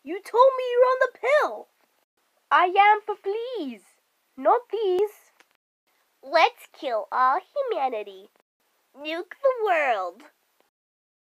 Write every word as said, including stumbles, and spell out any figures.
You told me you're on the pill. I am for fleas, not these. Let's kill all humanity. Nuke the world.